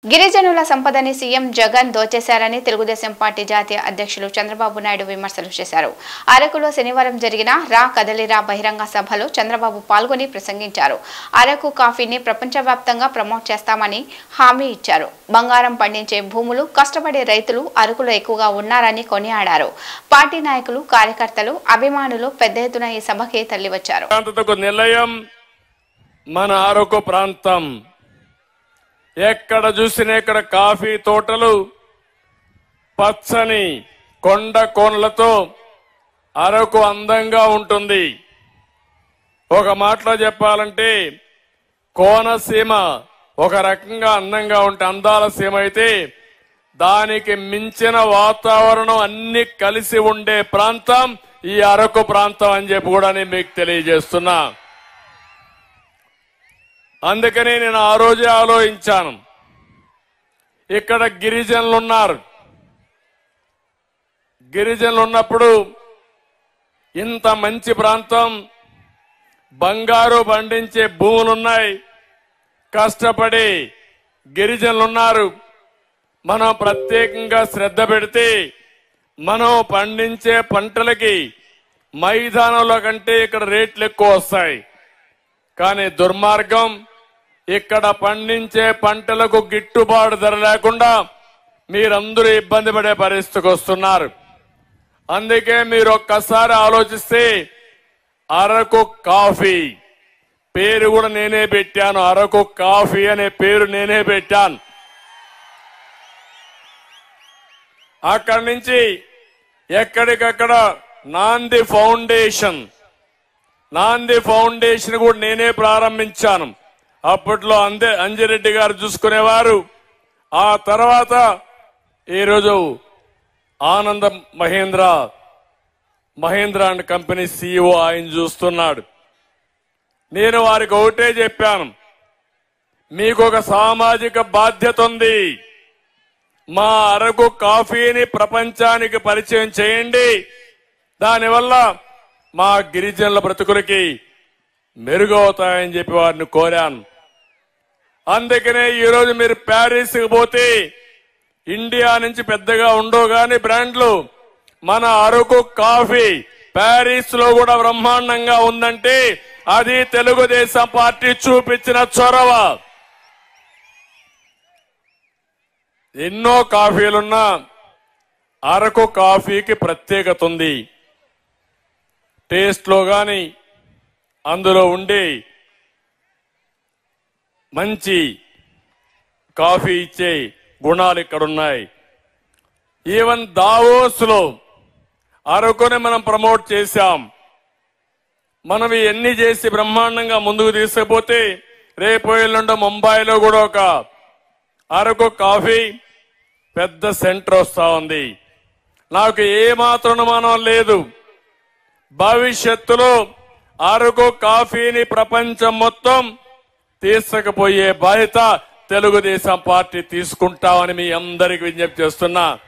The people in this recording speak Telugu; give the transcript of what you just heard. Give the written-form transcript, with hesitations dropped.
గిరిజనుల సంపదని సీఎం జగన్ దోచేశారని తెలుగుదేశం పార్టీ జాతీయ అధ్యక్షులు చంద్రబాబు నాయుడు విమర్శలు చేశారు. అరకులో శనివారం జరిగిన రా కదలిరా బహిరంగ సభలో చంద్రబాబు పాల్గొని ప్రసంగించారు. అరకు కాఫీని ప్రపంచవ్యాప్తంగా ప్రమోట్ చేస్తామని హామీ ఇచ్చారు. బంగారం పండించే భూములు, కష్టపడే రైతులు అరకులో ఎక్కువగా ఉన్నారని కొనియాడారు. పార్టీ నాయకులు, కార్యకర్తలు, అభిమానులు పెద్ద ఎత్తున ఈ సభకి తరలివచ్చారు. మన అరకు ప్రాంతం ఎక్కడ చూసినా ఇక్కడ కాఫీ తోటలు, పచ్చని కొండ కోనలతో అరకు అందంగా ఉంటుంది. ఒక మాటలో చెప్పాలంటే కోనసీమ ఒక రకంగా అందంగా ఉంటే అందాల సీమ అయితే దానికి మించిన వాతావరణం అన్ని కలిసి ఉండే ప్రాంతం ఈ అరకు ప్రాంతం అని చెప్పి కూడా నేను మీకు తెలియజేస్తున్నా. అందుకని నేను ఆ రోజే ఆలోచించాను, ఇక్కడ గిరిజనులు ఉన్నారు. గిరిజనులు ఉన్నప్పుడు ఇంత మంచి ప్రాంతం, బంగారు పండించే భూములున్నాయి, కష్టపడి గిరిజనులు ఉన్నారు. మనం ప్రత్యేకంగా శ్రద్ధ పెడితే మనం పండించే పంటలకి మైదానంలో కంటే ఇక్కడ రేట్లు ఎక్కువ వస్తాయి. కానీ దుర్మార్గం, ఇక్కడ పండించే పంటలకు గిట్టుబాటు ధర లేకుండా మీరందరూ ఇబ్బంది పడే పరిస్థితికి వస్తున్నారు. అందుకే మీరు ఒక్కసారి ఆలోచిస్తే అరకు కాఫీ పేరు కూడా నేనే పెట్టాను. అరకు కాఫీ అనే పేరు నేనే పెట్టాను. అక్కడి నుంచి ఎక్కడికక్కడ నాంది ఫౌండేషన్ కూడా నేనే ప్రారంభించాను. అప్పట్లో అంజిరెడ్డి గారు చూసుకునేవారు. ఆ తర్వాత ఈరోజు ఆనంద మహేంద్ర అండ్ కంపెనీ CEO ఆయన చూస్తున్నాడు. నేను వారికి ఒకటే చెప్పాను, మీకు ఒక సామాజిక బాధ్యత ఉంది. మా అరకు కాఫీని ప్రపంచానికి పరిచయం చేయండి. దానివల్ల మా గిరిజనుల బ్రతుకులకి మెరుగవుతాయని చెప్పి వారిని కోరాను. అందుకనే ఈరోజు మీరు ప్యారిస్కి పోతే ఇండియా నుంచి పెద్దగా ఉండవు గాని బ్రాండ్లు, మన అరకు కాఫీ ప్యారిస్ లో కూడా బ్రహ్మాండంగా ఉందంటే అది తెలుగుదేశం పార్టీ చూపించిన చొరవ. ఎన్నో కాఫీలున్నా అరకు కాఫీకి ప్రత్యేకత ఉంది. టేస్ట్ లో గాని అందులో ఉండే మంచి కాఫీ ఇచ్చే గుణాలు ఇక్కడ ఉన్నాయి. ఈవెన్ దావోస్ లో అరకుని మనం ప్రమోట్ చేశాం. మనం ఇవన్నీ చేసి బ్రహ్మాండంగా ముందుకు తీసుకుపోతే రేపు ఎల్లుండి ముంబైలో కూడా ఒక అరకు కాఫీ పెద్ద సెంటర్ వస్తా ఉంది. నాకు ఏమాత్రం అనుమానం లేదు, భవిష్యత్తులో అరకు కాఫీని ప్రపంచం మొత్తం తీసుకుపోయే బాధ్యత తెలుగుదేశం పార్టీ తీసుకుంటామని మీ అందరికి విజ్ఞప్తి చేస్తున్నా.